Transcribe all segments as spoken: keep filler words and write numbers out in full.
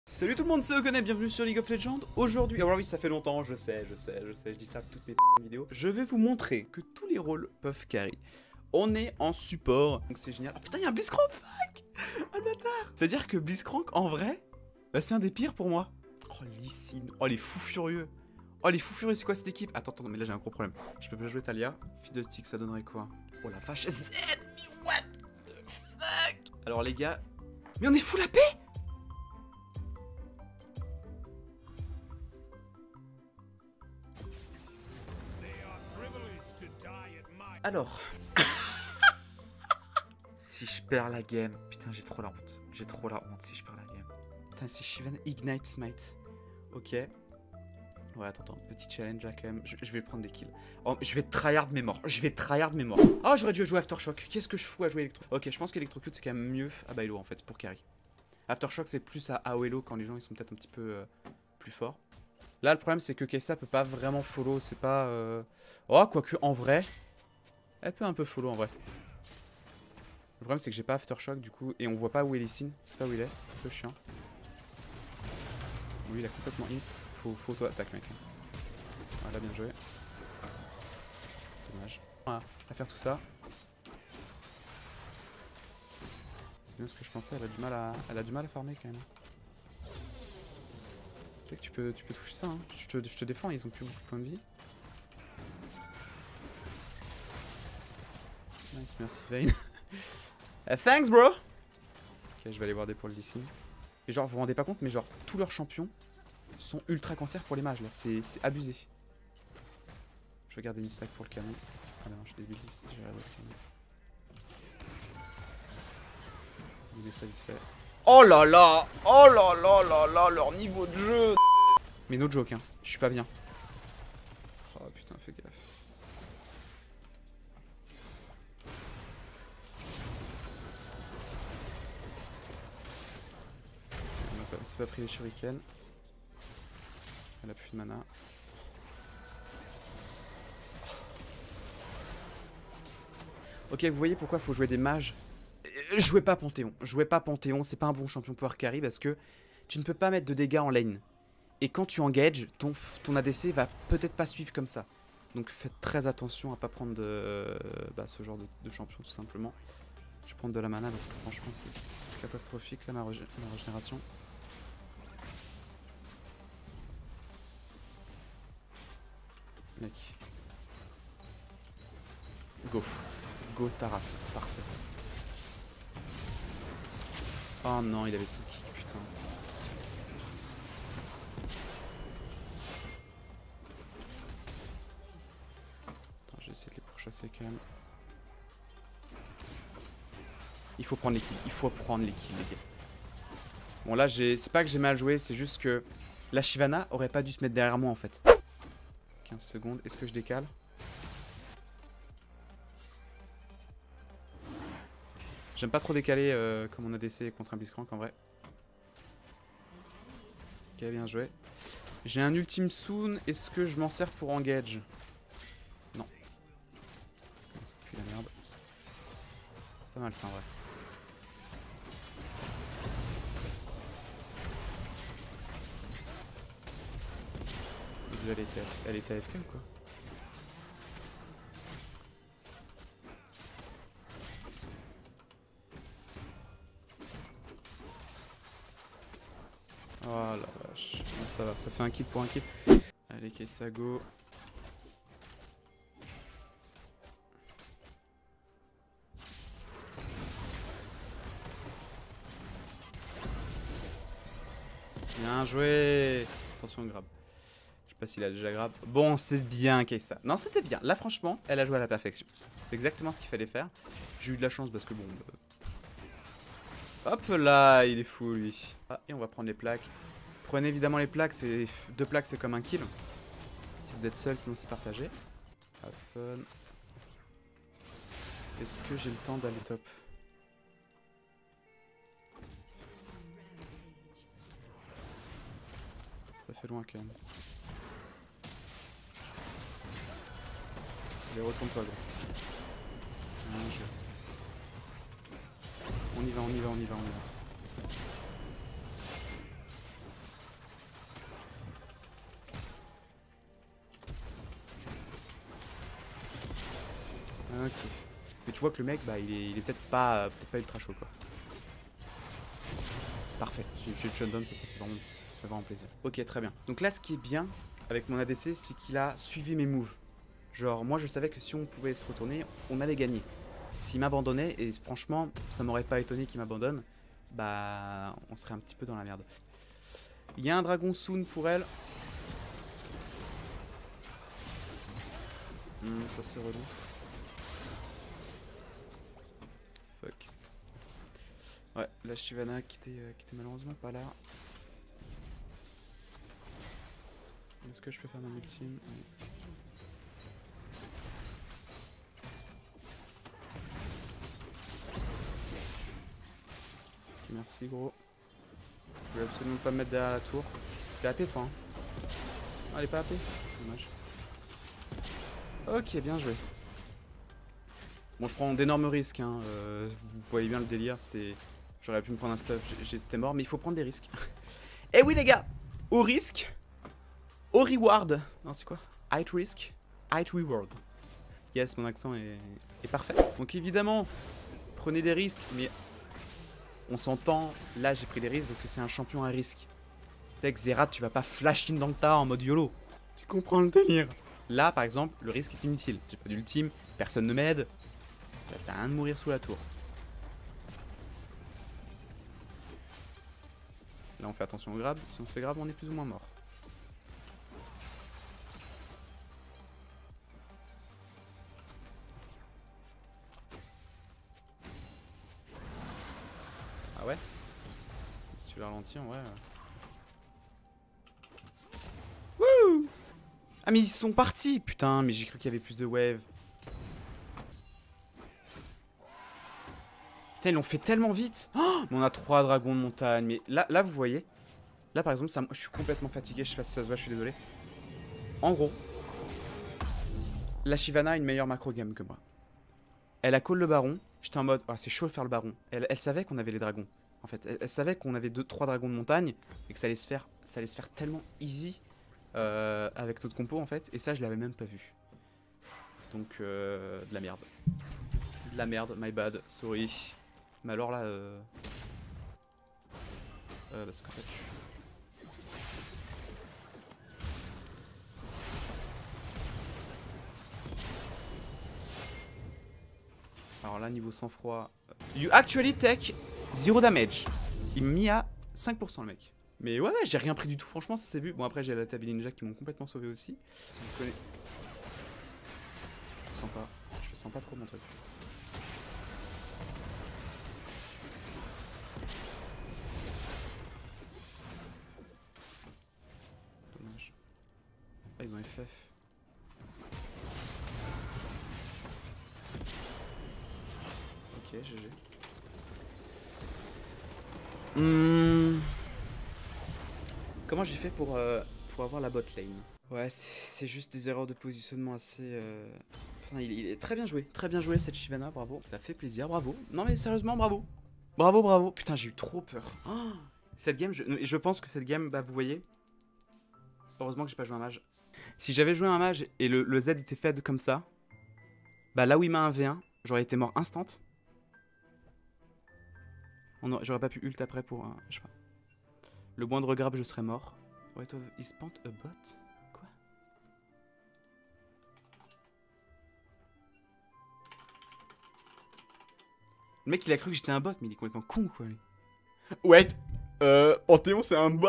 Salut tout le monde, c'est Ogonet, bienvenue sur League of Legends. Aujourd'hui, alors oui ça fait longtemps, je sais, je sais, je sais, je dis ça toutes mes vidéos. Je vais vous montrer que tous les rôles peuvent carry. On est en support, donc c'est génial. Oh putain, il y a un Blitzcrank, fuck. Oh le bâtard. C'est-à-dire que Blitzcrank, en vrai, bah c'est un des pires pour moi. Oh Lee Sin, oh les fous furieux. Oh les fous furieux, c'est quoi cette équipe? Attends, attends, mais là j'ai un gros problème. Je peux pas jouer Talia. Fiddlestick, ça donnerait quoi? Oh la vache, Z, mais what the fuck? Alors les gars, mais on est full A P. Alors, si je perds la game, putain j'ai trop la honte, j'ai trop la honte si je perds la game. Putain c'est Shyvana Ignite Smite, ok. Ouais attends, attends, petit challenge là quand même, je, je vais prendre des kills. Oh, je vais tryhard mes morts, je vais tryhard mes morts. Oh j'aurais dû jouer Aftershock, qu'est-ce que je fous à jouer Electro. Ok je pense qu'Electrocute c'est quand même mieux à Bailo en fait pour carry. Aftershock c'est plus à A O L O quand les gens ils sont peut-être un petit peu euh, plus forts. Là le problème c'est que Kai'Sa peut pas vraiment follow, c'est pas... Euh... Oh quoique en vrai... Elle peut un peu follow en vrai. Le problème c'est que j'ai pas Aftershock du coup et on voit pas où est Lee Sin. C'est pas où il est, c'est un peu chiant. Oui il a complètement hint. Faut, faut auto-attaque mec. Voilà bien joué. Dommage. Voilà, à faire tout ça. C'est bien ce que je pensais, elle a du mal à, elle a du mal à farmer quand même. Tu sais que tu peux, tu peux toucher ça hein. Je te, je te défends, ils ont plus beaucoup de points de vie. Nice, merci Vayne. uh, thanks bro. Ok, je vais aller voir des poils d'ici. Et genre, vous vous rendez pas compte, mais genre, tous leurs champions sont ultra cancer pour les mages là, c'est abusé. Je vais garder une stack pour le canon. Ah non, je débile ici, je vais regarder le canon. Je vais ça vite fait. Oh là là. Oh là là là là, leur niveau de jeu. Mais no joke, hein, je suis pas bien. Oh putain, fais gaffe. On s'est pas pris les shurikens. Elle a plus de mana. Ok, vous voyez pourquoi il faut jouer des mages. Jouez pas Panthéon. Jouez pas Panthéon, c'est pas un bon champion power carry parce que tu ne peux pas mettre de dégâts en lane. Et quand tu engages, ton, ton A D C va peut-être pas suivre comme ça. Donc faites très attention à pas prendre de, bah, ce genre de, de champion tout simplement. Je vais prendre de la mana parce que franchement c'est catastrophique là ma, régé ma régénération. Mec. Go. Go Taras. Parfait ça. Oh non, il avait sous kick, putain. Attends, je vais essayer de les pourchasser quand même. Il faut prendre les kills. Il faut prendre les kills, les gars. Bon là, c'est pas que j'ai mal joué, c'est juste que la Shyvana aurait pas dû se mettre derrière moi en fait. quinze secondes, est-ce que je décale? J'aime pas trop décaler euh, comme on a D C contre un Blitzcrank en vrai. Ok, bien joué. J'ai un ultime soon, est-ce que je m'en sers pour engage? Non. Ça pue la merde. C'est pas mal ça en vrai. Elle était, elle était A F K ou quoi? Oh la vache, ça va, ça fait un kill pour un kill. Allez, Kai'Sa go. Bien joué. Attention au grab. Je sais pas s'il a déjà grab. Bon, c'est bien Kai'Sa. Non, c'était bien. Là, franchement, elle a joué à la perfection. C'est exactement ce qu'il fallait faire. J'ai eu de la chance parce que bon... Euh... Hop là, il est fou lui. Ah, et on va prendre les plaques. Prenez évidemment les plaques, c'est deux plaques c'est comme un kill. Si vous êtes seul, sinon c'est partagé. Have fun. Est-ce que j'ai le temps d'aller top? Ça fait loin quand même. Allez, retourne-toi gros. Bien joué. On y va, on y va, on y va, on y va. Ok. Mais tu vois que le mec, bah, il est, il est peut-être pas, peut-être pas ultra chaud, quoi. Parfait. J'ai eu Shutdown, ça, ça, fait vraiment, ça, ça fait vraiment plaisir. Ok, très bien. Donc là, ce qui est bien avec mon A D C, c'est qu'il a suivi mes moves. Genre, moi, je savais que si on pouvait se retourner, on allait gagner. S'il m'abandonnait, et franchement, ça m'aurait pas étonné qu'il m'abandonne, bah, on serait un petit peu dans la merde. Il y a un dragon soon pour elle. Hum, ça, c'est relou. Fuck. Ouais, la Shyvana qui était, euh, qui était malheureusement pas là. Est-ce que je peux faire mon ultime? Oui. Ok, merci gros. Je voulais absolument pas me mettre derrière la tour. T'es A P toi hein? Ah, elle est pas A P? Dommage. Ok, bien joué. Bon, je prends d'énormes risques, hein. Euh, vous voyez bien le délire, c'est... J'aurais pu me prendre un stuff, j'étais mort, mais il faut prendre des risques. Eh oui les gars, au risque, au reward. Non, c'est quoi? Height risk, height reward. Yes, mon accent est, est parfait. Donc évidemment, prenez des risques, mais on s'entend, là j'ai pris des risques parce que c'est un champion à risque. Tu sais que Xerath, tu vas pas flash in dans le tas en mode YOLO. Tu comprends le délire? Là, par exemple, le risque est inutile. J'ai pas d'ultime, personne ne m'aide. Ça sert à rien de mourir sous la tour. Là, on fait attention au grab. Si on se fait grab, on est plus ou moins mort. Ah ouais? Si tu la ralentis, en vrai... Wouh! Ah mais ils sont partis! Putain, mais j'ai cru qu'il y avait plus de wave. Putain, ils l'ont fait tellement vite! Oh, mais on a trois dragons de montagne. Mais là, là vous voyez? Là, par exemple, ça, je suis complètement fatigué. Je sais pas si ça se voit, je suis désolé. En gros, la Shyvana a une meilleure macro game que moi. Elle a call le baron. J'étais en mode, oh, c'est chaud de faire le baron. Elle, elle savait qu'on avait les dragons. En fait, elle, elle savait qu'on avait deux, trois dragons de montagne et que ça allait se faire, ça allait se faire tellement easy euh, avec notre compo en fait. Et ça, je l'avais même pas vu. Donc, euh, de la merde. De la merde, my bad, sorry. Mais alors là, euh... Euh, parce qu'en fait, je... Alors là, niveau sang-froid... You actually take zero damage. Il m'a mis à cinq pour cent le mec. Mais ouais, ouais j'ai rien pris du tout, franchement, ça s'est vu. Bon, après, j'ai la Tabi Ninja qui m'ont complètement sauvé aussi. Si vous connaissez... Je le sens pas. Je le sens pas trop mon truc. Dommage. Ah, ils ont F F. Ok, G G. Mmh. Comment j'ai fait pour, euh, pour avoir la bot lane? Ouais, c'est juste des erreurs de positionnement assez... Euh... Enfin, il, il est très bien joué, très bien joué cette Shyvana, bravo. Ça fait plaisir, bravo. Non mais sérieusement, bravo. Bravo, bravo. Putain, j'ai eu trop peur. Oh, cette game, je, je pense que cette game, bah vous voyez, heureusement que j'ai pas joué un mage. Si j'avais joué un mage et le, le Z était fed comme ça, bah là où il m'a un V un, j'aurais été mort instant. J'aurais pas pu ult après pour... un, je sais pas. Le moindre grab, je serais mort. Wait, is spawned a bot? Quoi? Le mec, il a cru que j'étais un bot, mais il est complètement con, quoi, lui. Wait! Euh... Panthéon, c'est un bot?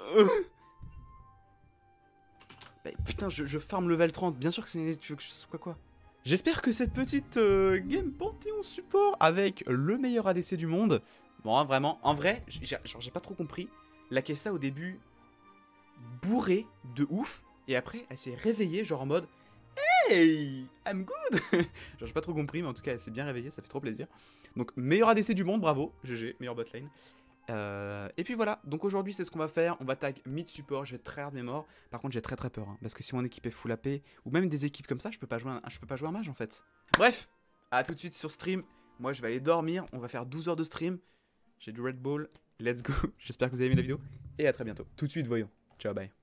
Bah, putain, je, je farm level trente. Bien sûr que c'est... Tu veux que je... Quoi, quoi? J'espère que cette petite euh, game Panthéon support avec le meilleur A D C du monde... Bon, hein, vraiment, en vrai, j'ai pas trop compris. La Kessa, au début, bourrée de ouf. Et après, elle s'est réveillée, genre en mode hey, I'm good. Genre, j'ai pas trop compris, mais en tout cas, elle s'est bien réveillée, ça fait trop plaisir. Donc, meilleur A D C du monde, bravo, G G, meilleur botlane. Euh, et puis voilà, donc aujourd'hui, c'est ce qu'on va faire. On va tag mid support, je vais très hard mes morts. Par contre, j'ai très très peur, hein, parce que si mon équipe est full A P, ou même des équipes comme ça, je peux pas jouer un, je peux pas jouer un mage en fait. Bref, à tout de suite sur stream. Moi, je vais aller dormir, on va faire douze heures de stream. J'ai du Red Bull, let's go. J'espère que vous avez aimé la vidéo. Et à très bientôt. Tout de suite, voyons. Ciao, bye.